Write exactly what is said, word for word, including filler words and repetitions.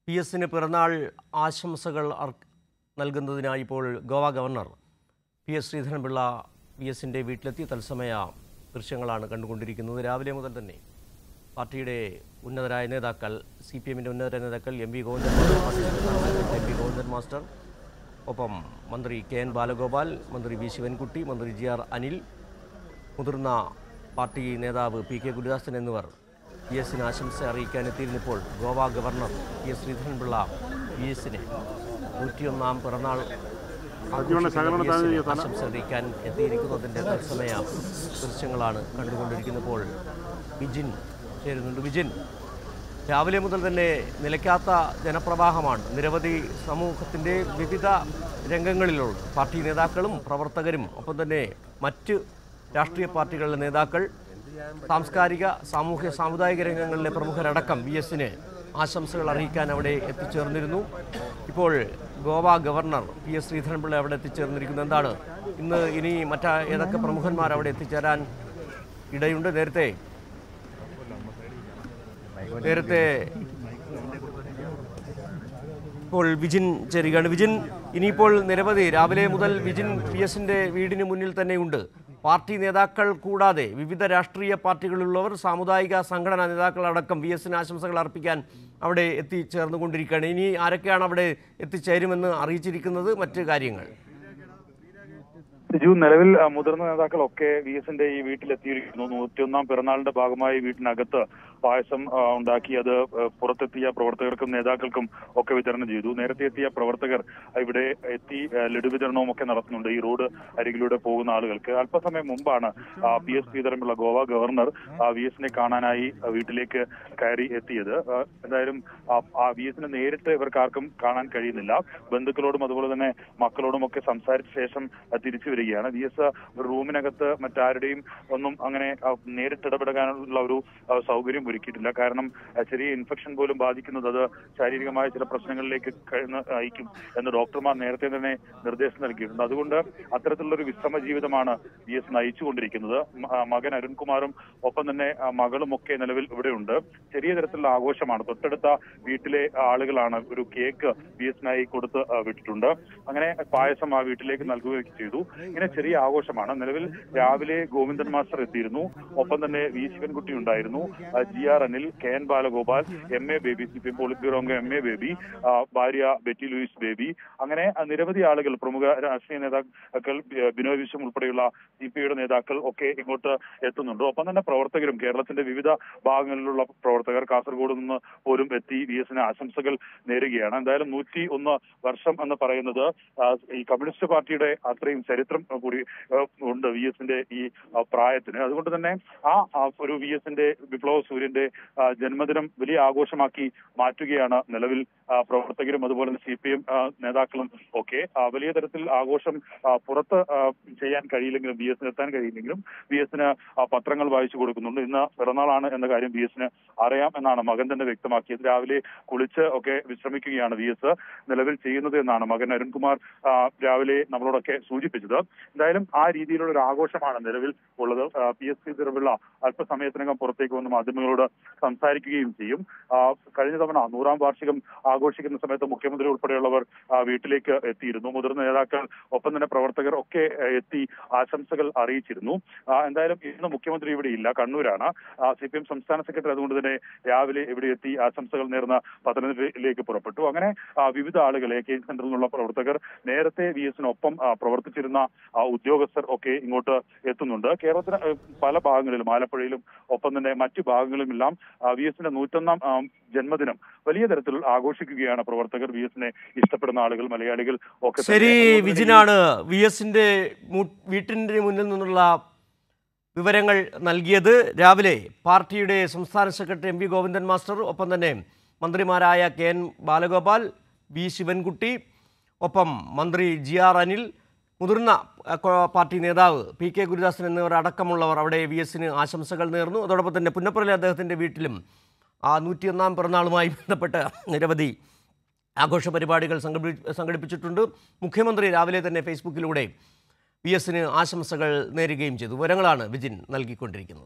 P എസിന് പിറന്നാൾ ആശംസകൾ നൽകുന്നതിനായി ഇപ്പോൾ Goa governor P S Sreedharan Pillai P എസിൻ്റെ വീട്ടിലെത്തി തത്സമയ ദൃശ്യങ്ങളാണ് കണ്ടുകൊണ്ടിരിക്കുന്നത്. രാവിലെ മുതൽ തന്നെ പാർട്ടിയുടെ ഉന്നതരായ നേതാക്കൾ, സി പി എമ്മിൻ്റെ ഉന്നതരായ നേതാക്കൾ M V Govindan M V Govindan master, ഒപ്പം മന്ത്രി കെ എൻ ബാലഗോപാൽ, മന്ത്രി വി ശിവൻകുട്ടി, മന്ത്രി ജി ആർ അനിൽ, മുതിർന്ന പാർട്ടി നേതാവ് പി കെ ഗുരുദാസൻ എന്നിവർ പി എസിന് ആശംസ അറിയിക്കാനെത്തിയിരുന്നപ്പോൾ Goa governor P S Sreedharan Pillai P എസിന് നൂറ്റിയൊന്നാം പിറന്നാൾ ആശംസ അറിയിക്കാൻ എത്തിയിരിക്കുന്നതിൻ്റെ തത്സമയ ദൃശ്യങ്ങളാണ് കണ്ടുകൊണ്ടിരിക്കുന്നപ്പോൾ വിജിൻ ചേരുന്നുണ്ട്. വിജിൻ, രാവിലെ മുതൽ തന്നെ നിലയ്ക്കാത്ത ജനപ്രവാഹമാണ്. നിരവധി സമൂഹത്തിൻ്റെ വിവിധ രംഗങ്ങളിലുള്ള പാർട്ടി നേതാക്കളും പ്രവർത്തകരും ഒപ്പം തന്നെ മറ്റ് രാഷ്ട്രീയ പാർട്ടികളിലെ നേതാക്കൾ, സാംസ്കാരിക സാമൂഹ്യ സാമുദായിക രംഗങ്ങളിലെ പ്രമുഖരടക്കം വി എസിന് ആശംസകൾ അറിയിക്കാൻ അവിടെ എത്തിച്ചേർന്നിരുന്നു. ഇപ്പോൾ Goa governor P S Sreedharan Pillai അവിടെ എത്തിച്ചേർന്നിരിക്കുന്നു. എന്താണ് ഇന്ന് ഇനി മറ്റ് ഏതൊക്കെ പ്രമുഖന്മാർ അവിടെ എത്തിച്ചേരാൻ ഇടയുണ്ട്? നേരത്തെ നേരത്തെ ഇപ്പോൾ വിജിൻ ചേരുകയാണ്. വിജിൻ, ഇനിയിപ്പോൾ നിരവധി രാവിലെ മുതൽ വിജിൻ പി എസിൻ്റെ വീടിന് മുന്നിൽ തന്നെയുണ്ട്. പാർട്ടി നേതാക്കൾ കൂടാതെ വിവിധ രാഷ്ട്രീയ പാർട്ടികളിലുള്ളവർ, സാമുദായിക സംഘടനാ നേതാക്കളടക്കം വി എസിന് ആശംസകൾ അർപ്പിക്കാൻ അവിടെ എത്തിച്ചേർന്നുകൊണ്ടിരിക്കുകയാണ്. ഇനി ആരൊക്കെയാണ് അവിടെ എത്തിച്ചേരുമെന്ന് അറിയിച്ചിരിക്കുന്നത്? മറ്റ് കാര്യങ്ങൾ ജൂൺ നിലവിൽ മുതിർന്ന നേതാക്കളൊക്കെ വി എസിന്റെ ഈ വീട്ടിലെത്തിയിരിക്കുന്നു. നൂറ്റിയൊന്നാം പിറന്നാളിന്റെ ഭാഗമായി വീട്ടിനകത്ത് പായസം ഉണ്ടാക്കി അത് പുറത്തെത്തിയ പ്രവർത്തകർക്കും നേതാക്കൾക്കും ഒക്കെ വിതരണം ചെയ്തു. നേരത്തെ എത്തിയ പ്രവർത്തകർ ഇവിടെ എത്തി ലഡു വിതരണവും ഒക്കെ നടത്തുന്നുണ്ട് ഈ റോഡ് അരികിലൂടെ പോകുന്ന ആളുകൾക്ക്. അല്പസമയം മുമ്പാണ് P S Sreedharan Pillai Goa governor V എസിനെ കാണാനായി വീട്ടിലേക്ക് കയറി എത്തിയത്. എന്തായാലും വി എസിനെ നേരിട്ട് ഇവർക്കാർക്കും കാണാൻ കഴിയുന്നില്ല. ബന്ധുക്കളോടും അതുപോലെ തന്നെ മക്കളോടും ഒക്കെ സംസാരിച്ച ശേഷം തിരിച്ചു വരികയാണ്. വി എസ് റൂമിനകത്ത് മറ്റാരുടെയും ഒന്നും അങ്ങനെ നേരിട്ട് ഇടപെടാനുള്ള ഒരു സൗകര്യം ഒരുക്കിയിട്ടില്ല. കാരണം ചെറിയ ഇൻഫെക്ഷൻ പോലും ബാധിക്കുന്നത് അത് ശാരീരികമായ ചില പ്രശ്നങ്ങളിലേക്ക് അയക്കും എന്ന് ഡോക്ടർമാർ നേരത്തെ തന്നെ നിർദ്ദേശം നൽകിയിട്ടുണ്ട്. അതുകൊണ്ട് അത്തരത്തിലുള്ള ഒരു വിശ്രമ ജീവിതമാണ് വി എസ് നയിച്ചുകൊണ്ടിരിക്കുന്നത്. മകൻ അരുൺകുമാറും ഒപ്പം തന്നെ മകളും ഒക്കെ നിലവിൽ ഇവിടെയുണ്ട്. ചെറിയ തരത്തിലുള്ള ആഘോഷമാണ്. തൊട്ടടുത്ത വീട്ടിലെ ആളുകളാണ് ഒരു കേക്ക് വി എസിനായി കൊടുത്ത് വിട്ടിട്ടുണ്ട്. അങ്ങനെ പായസം ആ വീട്ടിലേക്ക് നൽകുകയൊക്കെ ചെയ്തു. ഇങ്ങനെ ചെറിയ ആഘോഷമാണ്. നിലവിൽ രാവിലെ ഗോവിന്ദൻ മാസ്റ്റർ എത്തിയിരുന്നു. ഒപ്പം തന്നെ വി ശിവൻകുട്ടി ഉണ്ടായിരുന്നു, G R Anil, K N Balagopal, M A Baby, C P M polit bureau അംഗം എം എ ബേബി, ഭാര്യ ബെറ്റി ലൂയിസ് ബേബി, അങ്ങനെ നിരവധി ആളുകൾ, പ്രമുഖ രാഷ്ട്രീയ നേതാക്കൾ, ബിനോയ് വിശ്വം ഉൾപ്പെടെയുള്ള സി പി ഐയുടെ നേതാക്കൾ ഒക്കെ ഇങ്ങോട്ട് എത്തുന്നുണ്ട്. ഒപ്പം തന്നെ പ്രവർത്തകരും, കേരളത്തിന്റെ വിവിധ ഭാഗങ്ങളിലുള്ള പ്രവർത്തകർ കാസർഗോഡ് നിന്ന് പോലും എത്തി വി എസിന് ആശംസകൾ നേരുകയാണ്. എന്തായാലും നൂറ്റി ഒന്ന് വർഷം എന്ന് പറയുന്നത് ഈ കമ്മ്യൂണിസ്റ്റ് പാർട്ടിയുടെ അത്രയും ചരിത്രം കൂടി ഉണ്ട് വി എസിന്റെ ഈ പ്രായത്തിന്. അതുകൊണ്ട് തന്നെ ആ ഒരു വി എസിന്റെ വിപ്ലവ സൂര്യന്റെ ജന്മദിനം വലിയ ആഘോഷമാക്കി മാറ്റുകയാണ് നിലവിൽ പ്രവർത്തകരും അതുപോലെ തന്നെ സി പി എം നേതാക്കളും ഒക്കെ. വലിയ തരത്തിൽ ആഘോഷം പുറത്ത് ചെയ്യാൻ കഴിയില്ലെങ്കിലും, വി എസിന് എത്താൻ കഴിയില്ലെങ്കിലും വി എസിന് പത്രങ്ങൾ വായിച്ചു കൊടുക്കുന്നുണ്ട്. ഇന്ന് പിറന്നാളാണ് എന്ന കാര്യം വി എസിന് അറിയാം എന്നാണ് മകൻ തന്നെ വ്യക്തമാക്കിയത്. രാവിലെ കുളിച്ച് ഒക്കെ വിശ്രമിക്കുകയാണ് വി എസ് നിലവിൽ ചെയ്യുന്നത് എന്നാണ് മകൻ അരുൺകുമാർ രാവിലെ നമ്മളോടൊക്കെ സൂചിപ്പിച്ചത്. എന്തായാലും ആ രീതിയിലുള്ള ഒരു ആഘോഷമാണ് നിലവിൽ ഉള്ളത്. പി എസ് ശ്രീധരൻപിള്ള അല്പസമയത്തിനകം പുറത്തേക്ക് വന്ന് മാധ്യമങ്ങളോട് സംസാരിക്കുകയും ചെയ്യും. കഴിഞ്ഞ തവണ നൂറാം വാർഷികം ആഘോഷിക്കുന്ന സമയത്ത് മുഖ്യമന്ത്രി ഉൾപ്പെടെയുള്ളവർ വീട്ടിലേക്ക് എത്തിയിരുന്നു. മുതിർന്ന നേതാക്കൾ ഒപ്പം തന്നെ പ്രവർത്തകർ ഒക്കെ എത്തി ആശംസകൾ അറിയിച്ചിരുന്നു. എന്തായാലും ഇന്ന് മുഖ്യമന്ത്രി ഇവിടെ ഇല്ല, കണ്ണൂരാണ്. സി പി എം സംസ്ഥാന സെക്രട്ടറി അതുകൊണ്ട് തന്നെ രാവിലെ ഇവിടെ എത്തി ആശംസകൾ നേർന്ന പത്തനംതിട്ടയിലേക്ക് പുറപ്പെട്ടു. അങ്ങനെ വിവിധ ആളുകൾ, എ കെ സെന്ററിൽ നിന്നുള്ള പ്രവർത്തകർ, നേരത്തെ വി എസിനൊപ്പം പ്രവർത്തിച്ചിരുന്ന ഉദ്യോഗസ്ഥർ ഒക്കെ ഇങ്ങോട്ട് എത്തുന്നുണ്ട്. കേരളത്തിന് പല ഭാഗങ്ങളിലും, ആലപ്പുഴയിലും ഒപ്പം തന്നെ മറ്റു ഭാഗങ്ങളിലുമെല്ലാം വി എസിന്റെ നൂറ്റൊന്നാം ജന്മദിനം വലിയ തരത്തിൽ ആഘോഷിക്കുകയാണ് പ്രവർത്തകർ, വി എസിനെ ഇഷ്ടപ്പെടുന്ന ആളുകൾ, മലയാളികൾ ഒക്കെ. ശരി വിജിനാണ് വി എസിന്റെ വീട്ടിന്റെ മുന്നിൽ നിന്നുള്ള വിവരങ്ങൾ നൽകിയത്. രാവിലെ പാർട്ടിയുടെ സംസ്ഥാന secretary M V Govindan master, ഒപ്പം തന്നെ മന്ത്രിമാരായ K N Balagopal, V Sivankutty, ഒപ്പം മന്ത്രി ജി ആർ അനിൽ, മുതിർന്ന പാർട്ടി നേതാവ് പി കെ ഗുരുദാസൻ എന്നിവർ അടക്കമുള്ളവർ അവിടെ വി എസിന് ആശംസകൾ നേർന്നു. അതോടൊപ്പം തന്നെ പുന്നപ്പുറയിലെ അദ്ദേഹത്തിൻ്റെ വീട്ടിലും ആ നൂറ്റിയൊന്നാം പിറന്നാളുമായി ബന്ധപ്പെട്ട് നിരവധി ആഘോഷ പരിപാടികൾ സംഘടിപ്പിച്ചിട്ടുണ്ട്. മുഖ്യമന്ത്രി രാവിലെ തന്നെ ഫേസ്ബുക്കിലൂടെ വി എസിന് ആശംസകൾ നേരുകയും ചെയ്തു. വിവരങ്ങളാണ് വിജിൻ നൽകിക്കൊണ്ടിരിക്കുന്നത്.